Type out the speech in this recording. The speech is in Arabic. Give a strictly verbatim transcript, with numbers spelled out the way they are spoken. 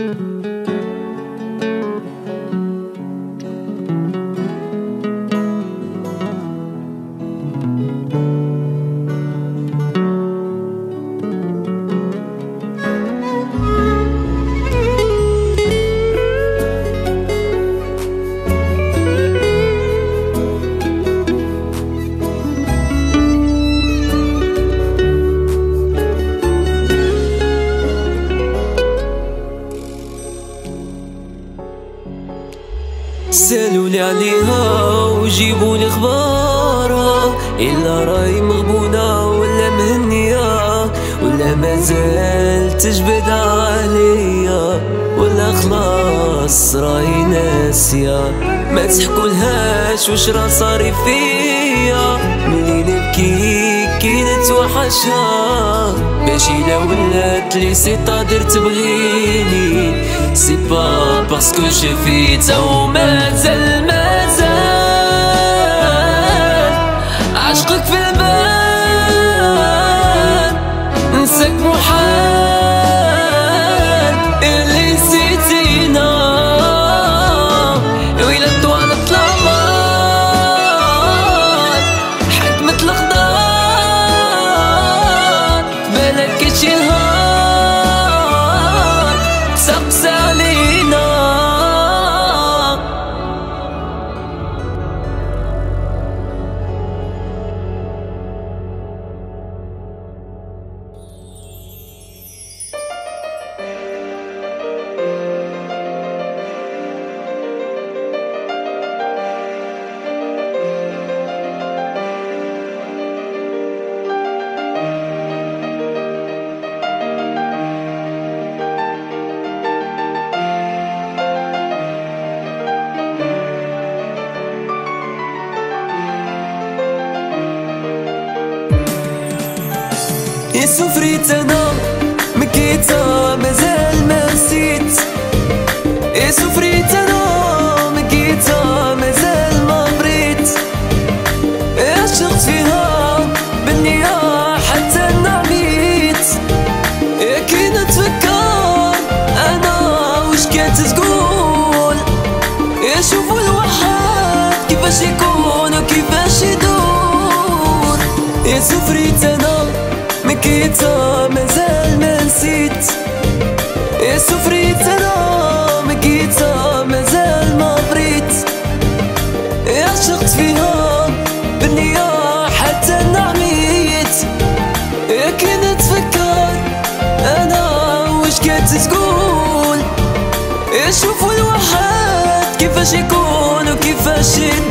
سالولي عليها وجيبولي اخبارها، الا راهي مغبونة ولا مهنية، ولا مازال تجبد عليا، ولا خلاص راهي ناسية. ما تحكولهاش واش راه صاري فيا، ملي نبكي كي نتوحشها، باش الا ولات لي سي طادر تبغيني، سي با باسكو شفيتها ومازال مازال عشقك في البال، نساك محال اللي نسيتينا، ويلا طوالت العمر حكمة الأقدار، بالك شي نهار سقس علينا. يا سفريت انا مكيتها مازال ما نسيت، يا سفريت انا مكيتها مازال ما بريت، عشقت فيها بالنية حتى نعميت، يا كي نتفكر انا وش كانت تقول، يا شوفوا الوحد كيفاش يكون وكيفاش يدور، يا سفريت انا مكيتها مازال ما نسيت، يا سفريت انا مكيتها مازال ما بريت، عشقت فيها بالنية حتى نعميت، يا كي نتفكر انا وش كانت تقول، يا شوفوا الوحد كيفاش يكون وكيفاش يدور.